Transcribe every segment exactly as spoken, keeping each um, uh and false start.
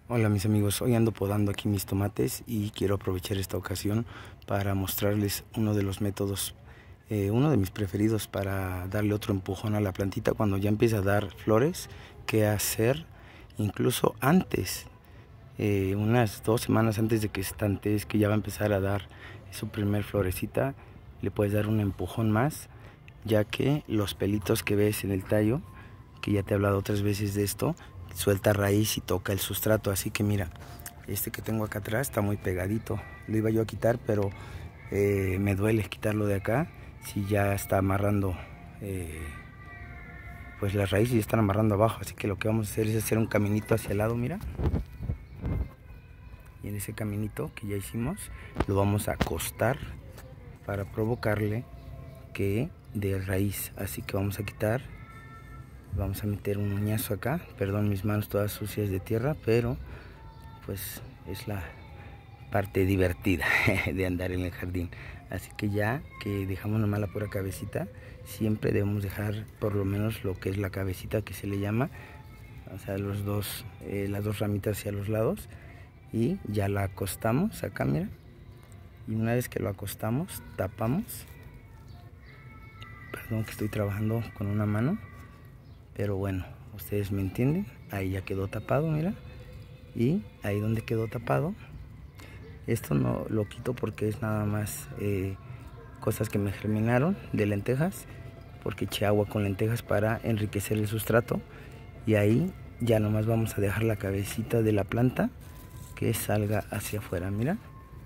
Hola mis amigos, hoy ando podando aquí mis tomates y quiero aprovechar esta ocasión para mostrarles uno de los métodos, eh, uno de mis preferidos para darle otro empujón a la plantita cuando ya empieza a dar flores. Qué hacer incluso antes, eh, unas dos semanas antes de que estantes, que ya va a empezar a dar su primer florecita, le puedes dar un empujón más, ya que los pelitos que ves en el tallo, que ya te he hablado otras veces de esto, suelta raíz y toca el sustrato. Así que mira, este que tengo acá atrás está muy pegadito. Lo iba yo a quitar, pero eh, me duele quitarlo de acá. Si ya está amarrando, eh, pues las raíces ya están amarrando abajo. Así que lo que vamos a hacer es hacer un caminito hacia el lado, mira. Y en ese caminito que ya hicimos, lo vamos a acostar para provocarle que dé raíz. Así que vamos a quitar. Vamos a meter un uñazo acá, perdón mis manos todas sucias de tierra, pero pues es la parte divertida de andar en el jardín. Así que ya que dejamos nomás la pura cabecita, siempre debemos dejar por lo menos lo que es la cabecita, que se le llama, o sea, los dos, eh, las dos ramitas hacia los lados, y ya la acostamos acá, mira, y una vez que lo acostamos, tapamos. Perdón que estoy trabajando con una mano, pero bueno, ustedes me entienden. Ahí ya quedó tapado, mira. Y ahí donde quedó tapado, esto no lo quito porque es nada más eh, cosas que me germinaron de lentejas, porque eché agua con lentejas para enriquecer el sustrato. Y ahí ya nomás vamos a dejar la cabecita de la planta que salga hacia afuera, mira.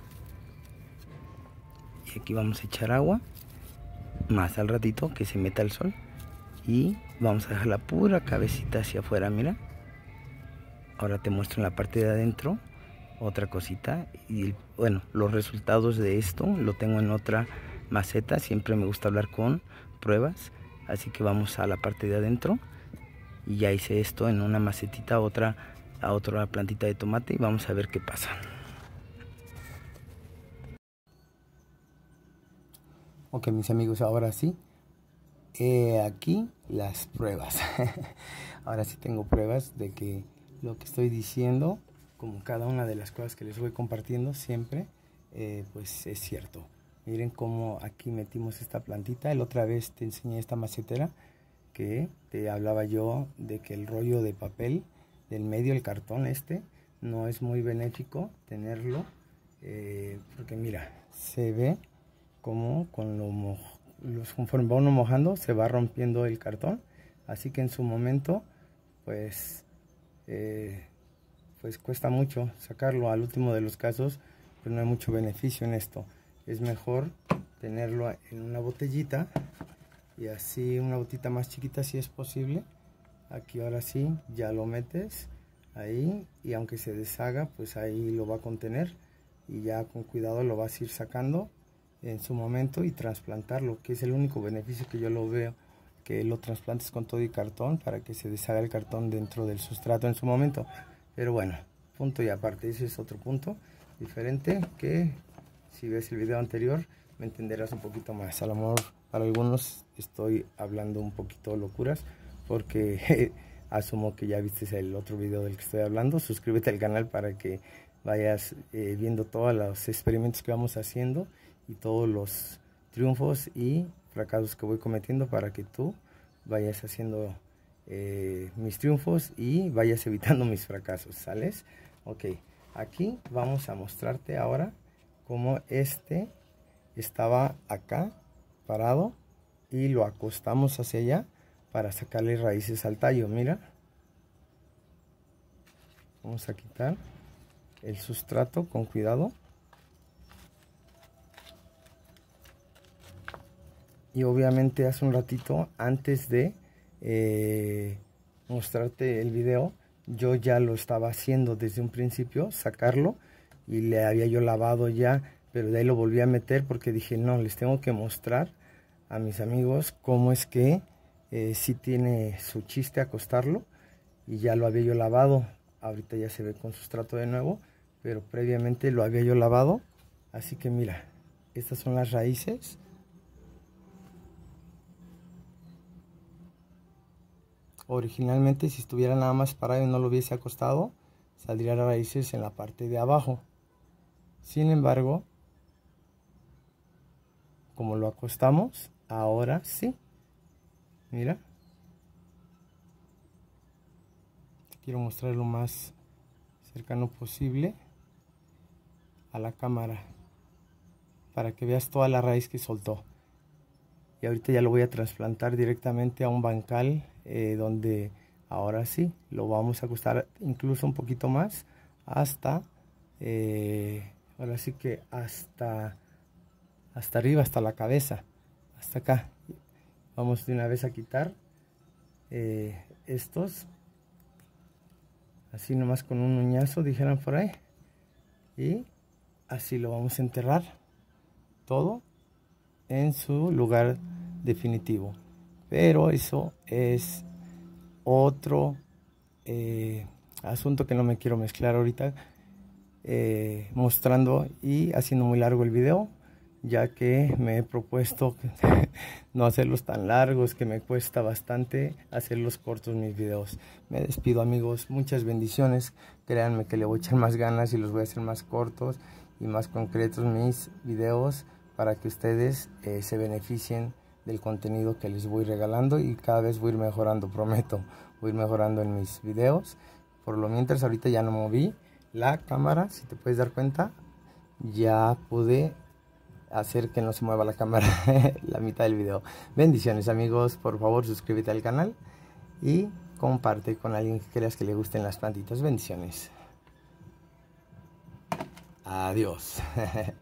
Y aquí vamos a echar agua más al ratito que se meta el sol. Y vamos a dejar la pura cabecita hacia afuera, mira. Ahora te muestro en la parte de adentro otra cosita. Y bueno, los resultados de esto lo tengo en otra maceta. Siempre me gusta hablar con pruebas, así que vamos a la parte de adentro. Y ya hice esto en una macetita, otra a otra plantita de tomate, y vamos a ver qué pasa. Ok mis amigos, ahora sí, He aquí las pruebas. Ahora sí tengo pruebas de que lo que estoy diciendo, como cada una de las cosas que les voy compartiendo siempre, eh, pues es cierto. Miren cómo aquí metimos esta plantita. La otra vez te enseñé esta macetera que te hablaba yo de que el rollo de papel del medio, el cartón este, no es muy benéfico tenerlo, eh, porque mira, se ve como con lo mojado. Los, conforme va uno mojando, se va rompiendo el cartón, así que en su momento pues eh, pues cuesta mucho sacarlo. Al último de los casos pues no hay mucho beneficio en esto. Es mejor tenerlo en una botellita, y así una botita más chiquita si es posible. Aquí ahora sí ya lo metes ahí, y aunque se deshaga pues ahí lo va a contener, y ya con cuidado lo vas a ir sacando en su momento y trasplantarlo, que es el único beneficio que yo lo veo, que lo trasplantes con todo y cartón para que se deshaga el cartón dentro del sustrato en su momento. Pero bueno, punto y aparte, ese es otro punto diferente, que si ves el video anterior me entenderás un poquito más. A lo mejor para algunos estoy hablando un poquito locuras, porque asumo que ya viste el otro video del que estoy hablando. Suscríbete al canal para que vayas eh, viendo todos los experimentos que vamos haciendo y todos los triunfos y fracasos que voy cometiendo, para que tú vayas haciendo eh, mis triunfos y vayas evitando mis fracasos, ¿sales? Ok, aquí vamos a mostrarte ahora cómo este estaba acá parado y lo acostamos hacia allá para sacarle raíces al tallo. Mira, vamos a quitar el sustrato con cuidado. Y obviamente hace un ratito, antes de eh, mostrarte el video, yo ya lo estaba haciendo desde un principio, sacarlo, y le había yo lavado ya, pero de ahí lo volví a meter porque dije, no, les tengo que mostrar a mis amigos cómo es que eh, sí tiene su chiste acostarlo, y ya lo había yo lavado. Ahorita ya se ve con sustrato de nuevo, pero previamente lo había yo lavado. Así que mira, estas son las raíces. Originalmente, si estuviera nada más parado y no lo hubiese acostado, saldrían raíces en la parte de abajo. Sin embargo, como lo acostamos, ahora sí, mira, quiero mostrar lo más cercano posible a la cámara para que veas toda la raíz que soltó. Y ahorita ya lo voy a trasplantar directamente a un bancal eh, donde ahora sí lo vamos a acostar incluso un poquito más hasta eh, ahora sí que hasta hasta arriba, hasta la cabeza, hasta acá. Vamos de una vez a quitar eh, estos así nomás con un uñazo, dijeran por ahí, y así lo vamos a enterrar todo en su lugar definitivo. Pero eso es otro eh, asunto que no me quiero mezclar ahorita, eh, mostrando y haciendo muy largo el video, ya que me he propuesto no hacerlos tan largos, que me cuesta bastante hacerlos cortos mis videos. Me despido, amigos, muchas bendiciones. Créanme que le voy a echar más ganas y los voy a hacer más cortos y más concretos mis videos, para que ustedes eh, se beneficien del contenido que les voy regalando, y cada vez voy a ir mejorando, prometo, voy a ir mejorando en mis videos. Por lo mientras, ahorita ya no moví la cámara, si te puedes dar cuenta, ya pude hacer que no se mueva la cámara la mitad del video. Bendiciones, amigos, por favor suscríbete al canal y comparte con alguien que creas que le gusten las plantitas. Bendiciones. Adiós.